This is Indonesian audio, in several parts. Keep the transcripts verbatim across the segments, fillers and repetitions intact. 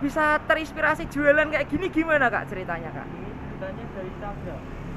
bisa terinspirasi jualan kayak gini gimana Kak ceritanya Kak? Ini ceritanya dari Instagram.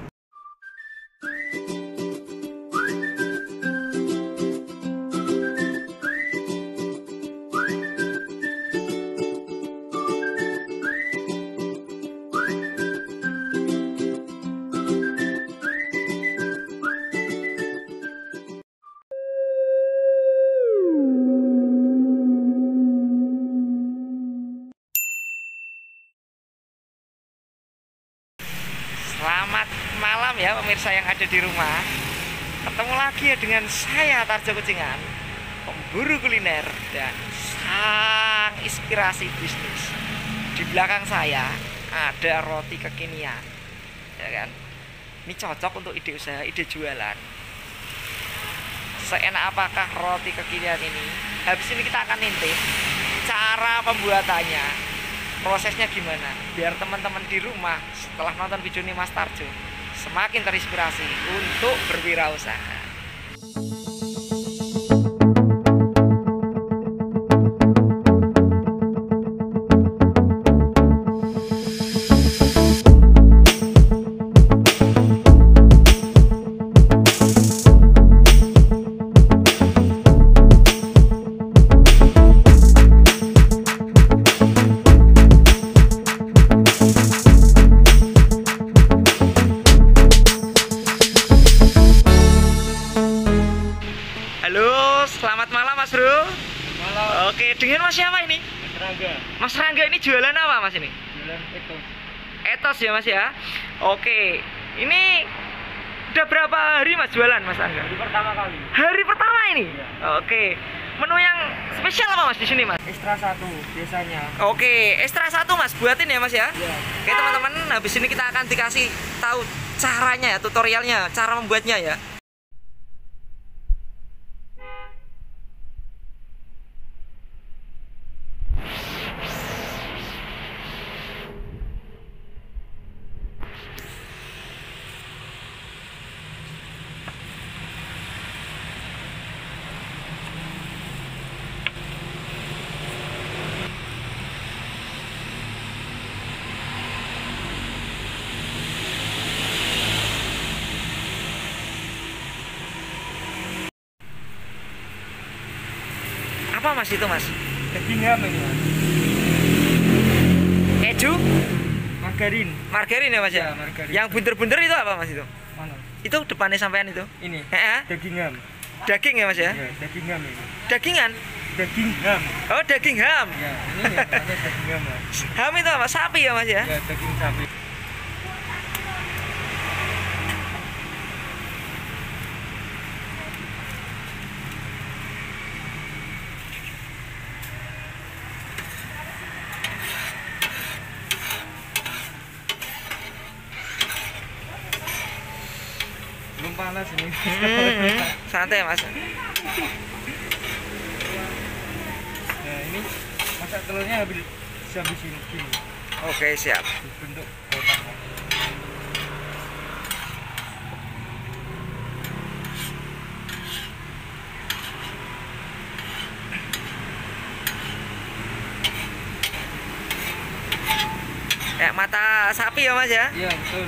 Selamat malam ya pemirsa yang ada di rumah. Ketemu lagi ya dengan saya Tarjo Kucingan, pemburu kuliner dan sang inspirasi bisnis. Di belakang saya ada roti kekinian, ya kan? Ini cocok untuk ide usaha, ide jualan. Seenak apakah roti kekinian ini? Habis ini kita akan intip cara pembuatannya, prosesnya gimana, biar teman-teman di rumah setelah nonton video ini Mas Tarjo semakin terinspirasi untuk berwirausaha. Halo, selamat malam Mas Bro. Malam. Oke, dengan Mas siapa ini? Mas Rangga. Mas Rangga, ini jualan apa Mas ini? Jualan etos. Etos ya Mas ya. Oke, ini udah berapa hari Mas jualan Mas Rangga? Hari pertama kali. Hari pertama ini? Iya. Oke, menu yang spesial apa Mas di sini Mas? Ekstra satu biasanya. Oke, ekstra satu Mas, buatin ya Mas ya. Iya. Oke teman-teman, habis ini kita akan dikasih tahu caranya ya, tutorialnya, cara membuatnya ya. Apa Mas itu Mas? Daging ham ini Mas. Keju? Margarin. Margarin ya Mas ya? Ya, margarin. Yang bunder-bunder itu apa Mas itu? Mana? Itu depannya sampean itu? Ini. Heeh. Daging ham. Daging ya Mas ya? Ya, daging ham ini. Dagingan? Daging ham. Oh daging ham. Ya, ini namanya daging ham Mas. Ham itu apa? Sapi ya Mas ya? Ya, daging sapi. Belum panas ini. Hmm, santai Mas. Nah, ini masak telurnya habis habis ini gini. Oke siap. Bentuk kotak. Kayak mata sapi ya Mas ya? Iya, betul.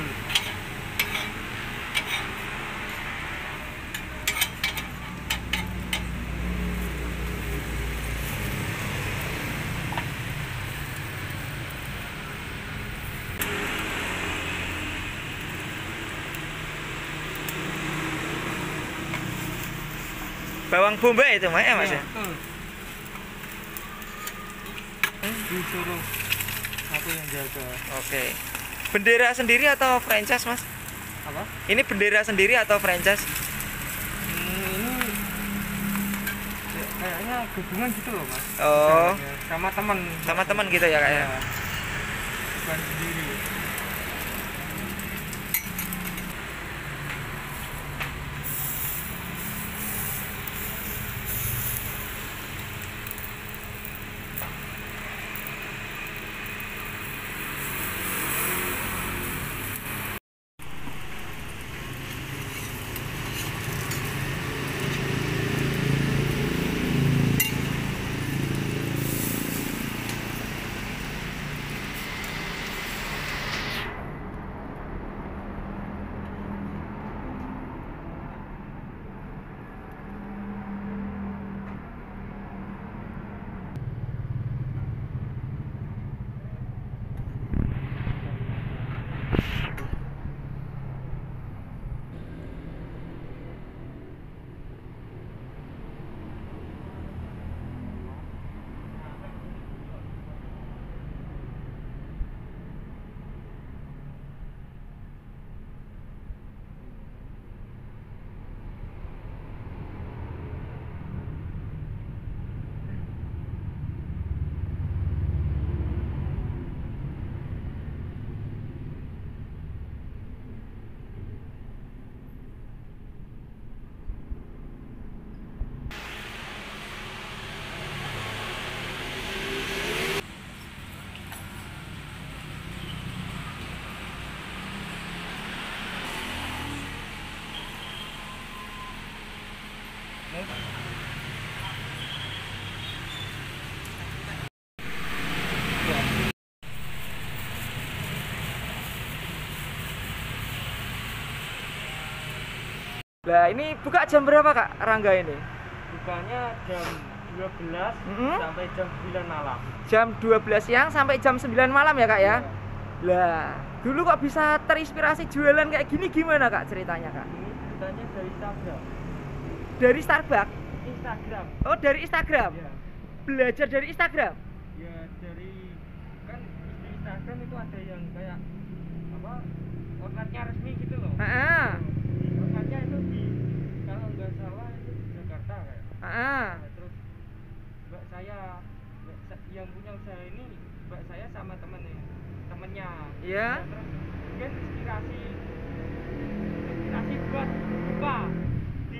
Bawang bombay itu Mas ya Mas ya? Betul. Disuruh aku yang jaga. Oke. Bendera sendiri atau franchise Mas? Apa? Ini bendera sendiri atau franchise? Hmm, ini kayaknya gabungan gitu loh Mas. Oh. Ya, sama teman. Sama teman gitu ya Kak ya? Ya. Bukan sendiri. Lah ini buka jam berapa Kak Rangga ini? Bukanya jam dua belas Mm-hmm. sampai jam sembilan malam. Jam dua belas siang sampai jam sembilan malam ya Kak ya? Ya. Lah, dulu kok bisa terinspirasi jualan kayak gini gimana Kak ceritanya Kak? Ini ceritanya dari Instagram. Dari Starbucks? Instagram. Oh dari Instagram? Ya. Belajar dari Instagram? Ya dari kan di Instagram itu ada yang kayak apa outletnya resmi gitu loh. Ah, Di outletnya itu di kalau nggak salah itu di Jakarta kayak. ah, Nah, terus mbak saya mbak sa- yang punya usaha ini mbak saya sama temennya temennya. Iya. Nah, terus mungkin inspirasi inspirasi buat buka di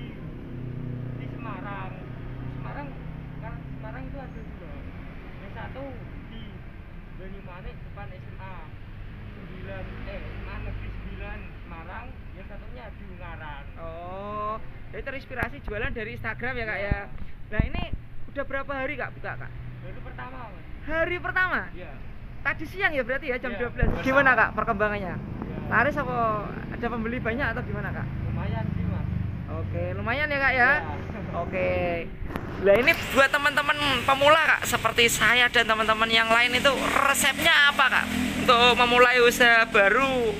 di Semarang. Semarang kan Semarang itu ada dua. Yang satu di Banyumanik depan S M A sembilan eh S M A Negeri sembilan Semarang, yang satunya di Ungaran. Oh, jadi terinspirasi jualan dari Instagram ya Kak ya? Nah ini udah berapa hari Kak buka Kak? Baru pertama, Mas. Hari pertama? Iya. Tadi siang ya berarti ya jam Iya, dua belas. pertama. Gimana Kak perkembangannya? Ya, Laris apa ada pembeli banyak atau gimana Kak? lumayan sih, Mas. Oke, lumayan ya Kak ya? Ya. Oke. Lah ini buat teman-teman pemula Kak, seperti saya dan teman-teman yang lain itu resepnya apa Kak? Untuk memulai usaha baru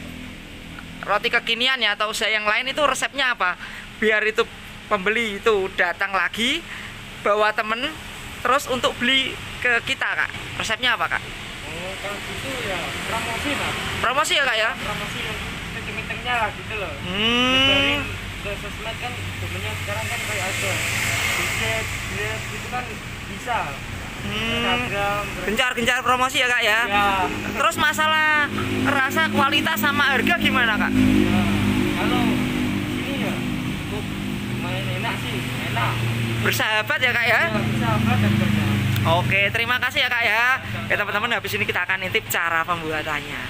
roti kekinian ya atau usaha yang lain itu resepnya apa? Biar itu pembeli itu datang lagi bawa temen terus untuk beli ke kita Kak. Resepnya apa Kak? Oh, kalau gitu ya promosi, Mas. Promosi ya Kak ya? Promosi yang kenceng-kencengnya lah gitu loh. Hmm. Nyebarin ke sosmed kan sebenarnya sekarang kan kayak ada Gojek, Grab gitu kan bisa. Hmm. Instagram, terus- Gencar-gencar promosi ya Kak ya? Ya. Terus masalah rasa, kualitas sama harga gimana Kak? Ya, kalau ini ya cukup lumayan enak sih, enak. Bersahabat ya Kak ya? Ya, bisa apa dan banyak. Oke, terima kasih ya Kak ya. Oke teman-teman, habis ini kita akan intip cara pembuatannya.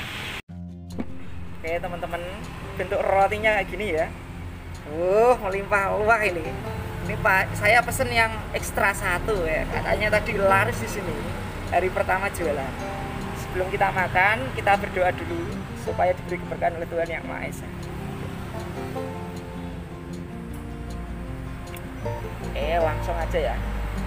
Oke teman-teman, bentuk rotinya kayak gini ya. Uh, melimpah-limpah ini. Ini Pak, saya pesen yang ekstra satu ya. Katanya tadi laris di sini hari pertama jualan. Sebelum kita makan, kita berdoa dulu supaya diberi keberkahan oleh Tuhan Yang Maha Esa. Eh, langsung aja ya.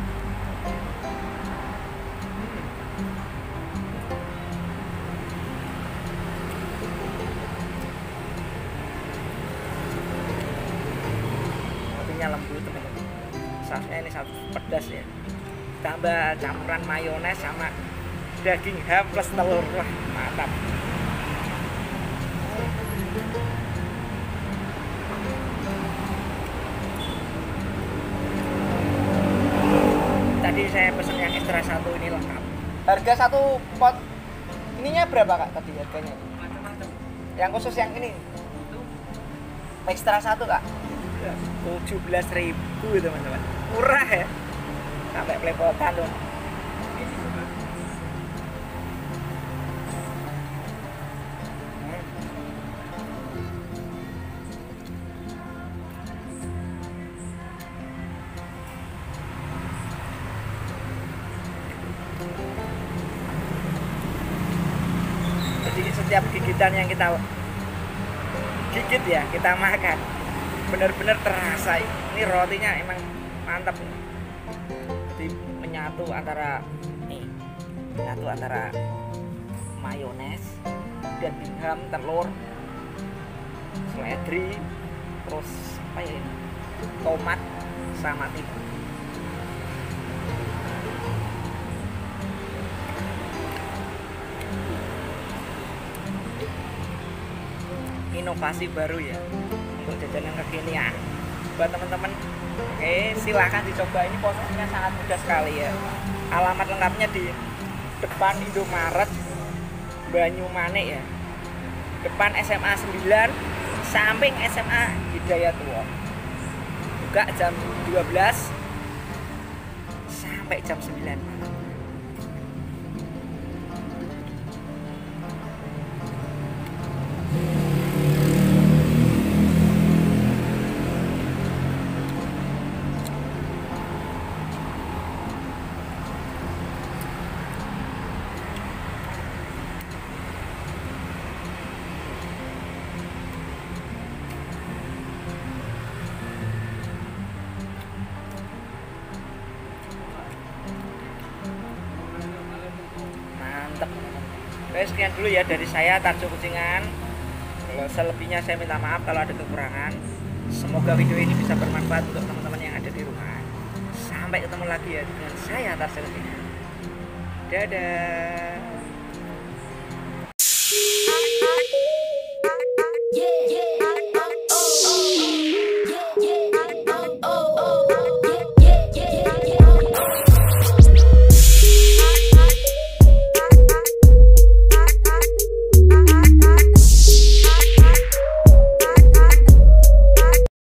Rotinya lembut teman-teman. Sausnya ini saus pedas ya. Tambah campuran mayones sama daging ham plus telur. Wah, mantap. Tadi saya pesen yang ekstra satu ini lengkap. Harga satu pot ininya berapa Kak tadi harganya? Macam-macam. Yang khusus yang ini Itu ekstra satu Kak ya. tujuh belas ribu teman-teman, murah ya, sampai pelepotan tuh. Ini juga. Hmm. Jadi setiap gigitan yang kita gigit ya, kita makan benar-benar terasa. Ini rotinya emang mantap nih. Jadi menyatu antara nih, menyatu antara mayones, daging ham, telur, seledri, terus apa ya ini? Tomat sama timun. Inovasi baru ya untuk jajanan kekinian buat teman-teman. Oke, silahkan dicoba. Ini posisinya sangat mudah sekali ya. Alamat lengkapnya di depan Indomaret Banyumanik ya, depan S M A sembilan, samping S M A Hidayatullah. Buka jam dua belas sampai jam sembilan malam. Oke, sekian dulu ya dari saya Tarjo Kucingan. Kalau selebihnya saya minta maaf kalau ada kekurangan. Semoga video ini bisa bermanfaat untuk teman-teman yang ada di rumah. Sampai ketemu lagi ya dengan saya Tarjo Kucingan. Dadah.